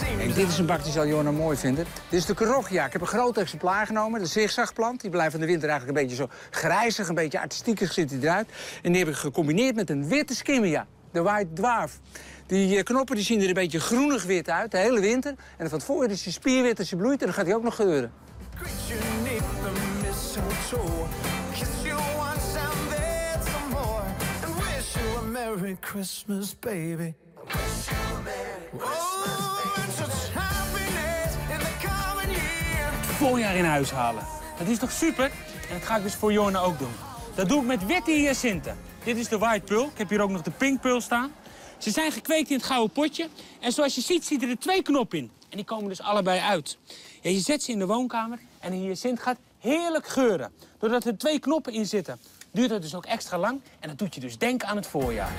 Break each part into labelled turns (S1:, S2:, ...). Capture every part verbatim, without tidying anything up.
S1: En dit is een bak die zal Jona mooi vinden. Dit is de Carogia. Ik heb een groot exemplaar genomen, de zigzagplant. Die blijft in de winter eigenlijk een beetje zo grijzig, een beetje artistiekig ziet hij eruit. En die heb ik gecombineerd met een witte skimmia, de White Dwarf. Die knoppen die zien er een beetje groenig-wit uit, de hele winter. En van het voorjaar is hij spierwit als hij bloeit en dan gaat hij ook nog geuren.
S2: Merry Christmas, baby.
S3: Voorjaar in huis halen. Dat is toch super? En dat ga ik dus voor Jona ook doen. Dat doe ik met witte hyacinten. Dit is de White Pearl. Ik heb hier ook nog de Pink Pearl staan. Ze zijn gekweekt in het gouden potje. En zoals je ziet, zitten er twee knoppen in. En die komen dus allebei uit. Ja, je zet ze in de woonkamer en een hyacint gaat heerlijk geuren. Doordat er twee knoppen in zitten, duurt het dus ook extra lang. En dat doet je dus denken aan het voorjaar.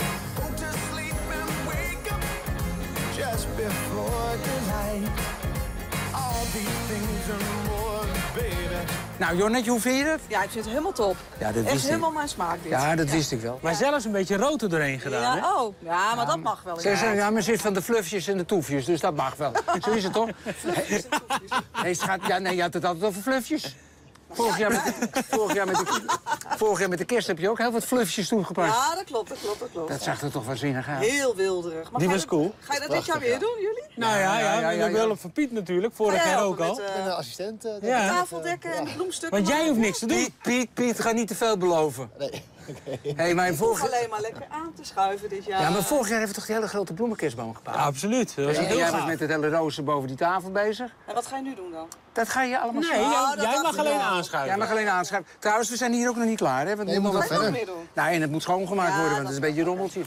S1: Nou, Jonnetje, hoe vind je dat?
S4: Ja, ik vind het helemaal top.
S1: Ja, dat
S4: echt helemaal mijn smaak, dit.
S1: Ja, dat
S4: ja.
S1: wist ik wel.
S3: Maar zelfs een beetje rood er doorheen gedaan,
S4: ja,
S3: hè?
S4: Oh, ja, maar ja, dat mag wel.
S1: Ze zeggen, ja, maar ze is van de fluffjes en de toefjes, dus dat mag wel. Zo is het toch?
S4: Fluffjes en toefjes.
S1: Nee, schat, ja, nee, je had het altijd over fluffjes. Vorig jaar, met de, vorig, jaar met de, vorig jaar met de kerst heb je ook heel wat fluffjes toegepast.
S4: Ja, dat klopt, dat klopt, dat klopt.
S1: Dat zag er toch waanzinnig uit.
S4: Heel wilderig. Maar
S3: die was
S4: dat,
S3: cool.
S4: Ga je dat dit jaar weer doen, jullie?
S3: Nou ja, ja, ja, ja, ja, ja. Wel op van Piet natuurlijk, vorig jaar ook al.
S4: Met, uh,
S5: en de assistent. Uh,
S4: ja. De tafeldekken en de bloemstukken.
S3: Want jij hoeft niks te doen.
S1: Piet, Piet, Piet, ga niet te veel beloven.
S5: Nee.
S1: Okay. Hey, maar vorig...
S4: alleen maar lekker aan te schuiven dit jaar.
S1: Ja, maar vorig jaar hebben we toch die hele grote bloemenkerstboom gepakt?
S3: Ja, absoluut. Dat was
S1: en
S3: heel
S1: jij
S3: gaaf.
S1: was met het hele rozen boven die tafel bezig.
S4: En wat ga je nu doen dan?
S1: Dat ga je allemaal
S3: nee,
S1: zien.
S3: jij,
S4: oh,
S3: jij mag
S4: ik
S3: alleen
S4: wel.
S3: aanschuiven.
S1: Jij mag alleen aanschuiven. Trouwens, we zijn hier ook nog niet klaar, hè? Want
S5: nee,
S1: moet
S5: nog
S4: nog meer doen.
S1: Nou, en het moet schoongemaakt
S4: ja,
S1: worden, want het is een beetje rommeltje.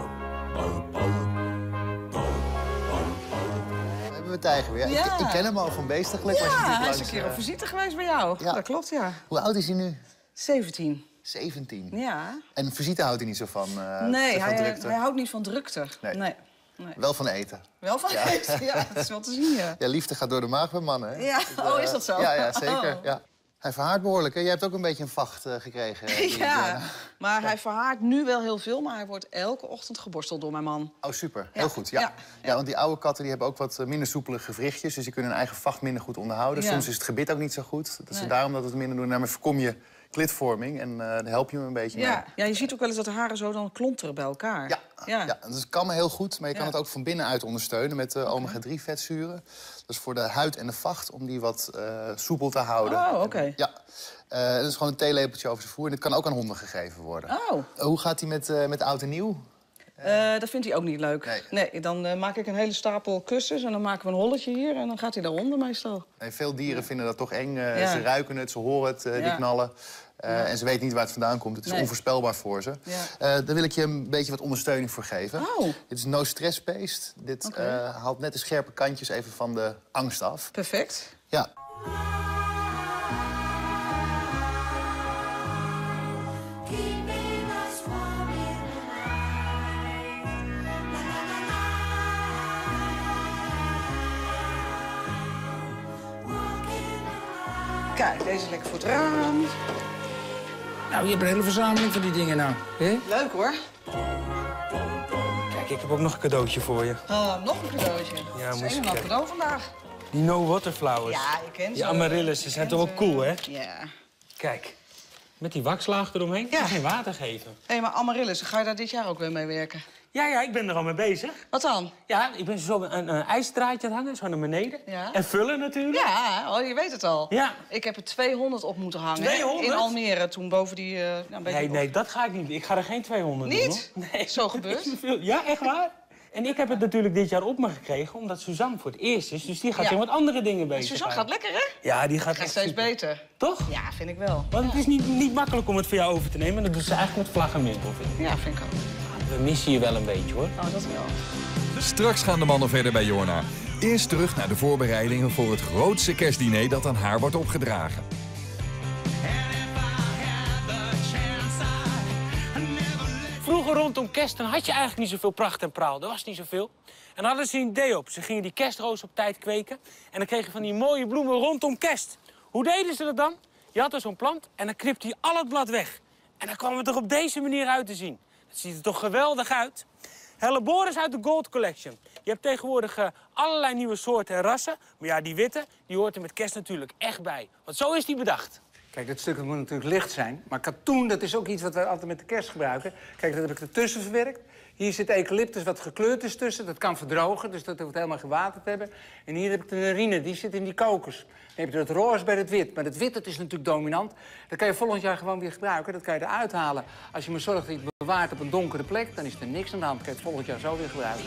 S5: Hebben we Tijger weer?
S4: Ja.
S5: Ik, ik ken hem al van Beestiglijk.
S4: Ja,
S5: hij
S4: hij is een keer op visite geweest bij jou.
S5: Ja.
S4: Dat klopt, ja.
S5: Hoe oud is hij nu?
S4: zeventien.
S5: zeventien.
S4: Ja.
S5: En visite houdt hij niet zo van, uh,
S4: nee,
S5: van
S4: hij,
S5: drukte?
S4: hij houdt niet van drukte.
S5: Nee.
S4: nee. nee.
S5: Wel van eten.
S4: Wel van
S5: Ja.
S4: eten, ja. Dat is wel te zien, ja.
S5: Ja, liefde gaat door de maag bij mannen, hè?
S4: Ja,
S5: Dus, uh,
S4: oh, is dat zo?
S5: Ja, ja zeker.
S4: Oh.
S5: Ja. Hij verhaart behoorlijk, hè? Jij hebt ook een beetje een vacht uh, gekregen. Uh,
S4: ja, maar hij verhaart nu wel heel veel, maar hij wordt elke ochtend geborsteld door mijn man.
S5: Oh, super.
S4: Ja.
S5: Heel goed. Ja.
S4: Ja.
S5: Ja, want die oude katten die hebben ook wat minder soepele gewrichtjes. Dus die kunnen hun eigen vacht minder goed onderhouden.
S4: Ja.
S5: Soms is het gebit ook niet zo goed. Dat is
S4: Nee.
S5: daarom dat we het minder doen. Daarmee voorkom je klitvorming en uh, daar help je hem een beetje mee.
S4: Ja. ja, je ziet ook wel eens dat de haren zo dan klonteren bij elkaar.
S5: Ja,
S4: ja.
S5: ja. Dus het kan me heel goed, maar je kan
S4: Ja.
S5: het ook van binnenuit ondersteunen met uh,
S4: Okay.
S5: omega drie vetzuren. Dat is voor de huid en de vacht om die wat uh, soepel te houden.
S4: Oh, oké.
S5: En, ja. Uh, dat is gewoon een theelepeltje over zijn voer. En dit kan ook aan honden gegeven worden.
S4: Oh.
S5: Uh, hoe gaat hij met, uh, met oud en nieuw?
S4: Uh, dat vindt hij ook niet leuk.
S5: Nee.
S4: nee dan uh, maak ik een hele stapel kussens en dan maken we een holletje hier en dan gaat hij daaronder meestal.
S5: Nee, veel dieren ja. vinden dat toch eng. Uh,
S4: Ja.
S5: Ze ruiken het, ze horen het, uh,
S4: Ja.
S5: die knallen. Uh,
S4: Ja.
S5: En ze weten niet waar het vandaan komt. Het is
S4: Nee.
S5: onvoorspelbaar voor ze.
S4: Ja.
S5: Uh, daar wil ik je een beetje wat ondersteuning voor geven.
S4: Oh.
S5: Dit is No Stress Paste. Dit
S4: Okay.
S5: uh, haalt net de scherpe kantjes even van de angst af.
S4: Perfect.
S5: Ja.
S4: Kijk, deze is lekker voor het raam.
S1: Nou, je hebt een hele verzameling van die dingen nou. He?
S4: Leuk hoor.
S3: Kijk, ik heb ook nog een cadeautje voor je.
S4: Uh, nog een cadeautje.
S3: Ja,
S4: dat is
S3: moest
S4: een
S3: ik
S4: nog
S3: hebben.
S4: cadeau vandaag.
S3: Die No Water Flowers.
S4: Ja, ik ken ze.
S3: Die amaryllis, ze zijn toch wel cool, hè?
S4: Ja.
S3: Kijk, met die wakslaag eromheen.
S4: Ja.
S3: Geen water geven.
S4: Hé, hey, maar amaryllis, ga je daar dit jaar ook weer mee werken?
S3: Ja, ja, ik ben er al mee bezig.
S4: Wat dan?
S3: Ja, ik ben zo een, een ijsdraadje aan het hangen, zo naar beneden.
S4: Ja.
S3: En vullen natuurlijk.
S4: Ja, oh, je weet het al.
S3: Ja.
S4: Ik heb er tweehonderd op moeten hangen. hè,
S3: tweehonderd?
S4: In Almere, toen boven die... Uh, nou, een beetje
S3: Nee,
S4: op-
S3: nee, dat ga ik niet. Ik ga er geen tweehonderd
S4: Niet?
S3: doen, hoor. Nee.
S4: Zo gebeurd?
S3: Ja, echt waar? En ik heb het natuurlijk dit jaar op me gekregen, omdat Suzanne voor het eerst is. Dus die gaat
S4: Ja.
S3: in wat andere dingen bezig
S4: Suzanne
S3: zijn.
S4: gaat lekker, hè?
S3: Ja, die gaat
S4: Gaat
S3: echt
S4: steeds
S3: super.
S4: beter.
S3: Toch?
S4: Ja, vind ik wel.
S3: Want het is niet, niet makkelijk om het voor jou over te nemen. Dat doet ze eigenlijk met vlag en wimpel, vind ik.
S4: Ja, vind ik ook.
S3: We missen je wel een beetje, hoor.
S4: Oh, dat wel.
S6: Straks gaan de mannen verder bij Jorna. Eerst terug naar de voorbereidingen voor het grootste kerstdiner dat aan haar wordt opgedragen.
S3: Vroeger rondom kerst dan had je eigenlijk niet zoveel pracht en praal. Er was niet zoveel. En dan hadden ze een idee op. Ze gingen die kerstroos op tijd kweken. En dan kregen je van die mooie bloemen rondom kerst. Hoe deden ze dat dan? Je had er zo'n plant en dan knipte hij al het blad weg. En dan kwam het er op deze manier uit te zien. Dat ziet er toch geweldig uit? Helleborus uit de Gold Collection. Je hebt tegenwoordig uh, allerlei nieuwe soorten en rassen. Maar ja, die witte, die hoort er met kerst natuurlijk echt bij. Want zo is die bedacht.
S1: Kijk, dat stuk moet natuurlijk licht zijn. Maar katoen, dat is ook iets wat we altijd met de kerst gebruiken. Kijk, dat heb ik ertussen verwerkt. Hier zit eucalyptus wat gekleurd is tussen. Dat kan verdrogen, dus dat hoeft helemaal gewaterd te hebben. En hier heb ik de nerine, die zit in die kokos. Dan heb je het roze bij het wit. Maar het wit, dat is natuurlijk dominant. Dat kan je volgend jaar gewoon weer gebruiken. Dat kan je eruit halen. Als je maar zorgt dat je het bewaart op een donkere plek, dan is er niks aan de hand. Dan kan je het volgend jaar zo weer gebruiken.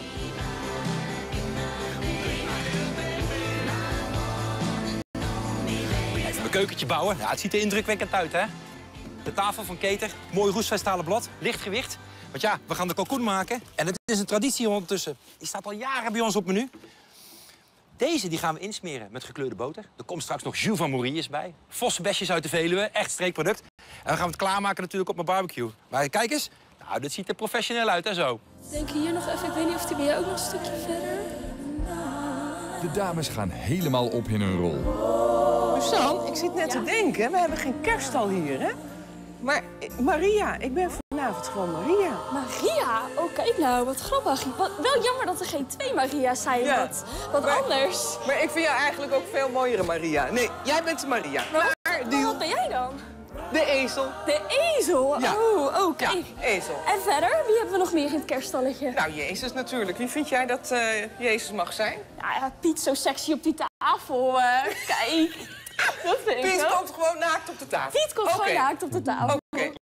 S7: Even mijn keukentje bouwen. Ja, het ziet er indrukwekkend uit, hè? De tafel van Keter, mooi roestvrijstalen blad, licht gewicht. Want ja, we gaan de kalkoen maken. En het is een traditie ondertussen. Die staat al jaren bij ons op menu. Deze die gaan we insmeren met gekleurde boter. Er komt straks nog jus van Maurice bij. Vossenbesjes uit de Veluwe, echt streekproduct. En dan gaan we het klaarmaken natuurlijk op mijn barbecue. Maar kijk eens, nou, dit ziet er professioneel uit, hè, zo.
S8: Denk hier nog even, ik weet niet of die bij jou ook nog een stukje verder...
S6: De dames gaan helemaal op in hun rol.
S9: Suzanne, ik zit net ja? te denken, we hebben geen kerststal hier, hè? Maar Maria, ik ben vanavond gewoon Maria.
S8: Maria? Oh, kijk nou, wat grappig. Wat, wel jammer dat er geen twee Maria's zijn, ja. wat, wat
S9: maar,
S8: anders.
S9: Maar ik vind jou eigenlijk ook veel mooiere Maria. Nee, jij bent de Maria.
S8: Maar, maar, maar wat ben jij dan?
S9: De ezel.
S8: De ezel?
S9: Ja.
S8: Oh, oké. Okay.
S9: Ja, ezel.
S8: En verder, wie hebben we nog meer in het kerststalletje?
S9: Nou, Jezus natuurlijk. Wie vind jij dat uh, Jezus mag zijn?
S8: Nou ja, Piet zo sexy op die tafel. Uh, kijk. Dat vind
S9: Piet
S8: ik wel.
S9: komt gewoon naakt op de tafel.
S8: Piet komt okay. gewoon naakt op de tafel.
S9: Oké. Okay.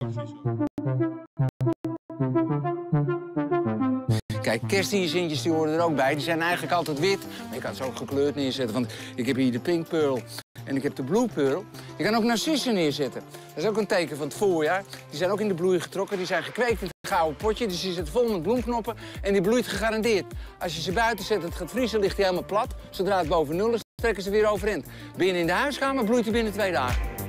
S1: Kijk, kerstdierzintjes die horen er ook bij. Die zijn eigenlijk altijd wit. Maar je kan ze ook gekleurd neerzetten. Want ik heb hier de Pink Pearl en ik heb de Blue Pearl. Je kan ook narcissen neerzetten. Dat is ook een teken van het voorjaar. Die zijn ook in de bloei getrokken. Die zijn gekweekt in het gouden potje. Dus die zit vol met bloemknoppen en die bloeit gegarandeerd. Als je ze buiten zet, het gaat vriezen, ligt hij helemaal plat. Zodra het boven nul is, trekken ze weer overeind. Binnen in de huiskamer bloeit hij binnen twee dagen.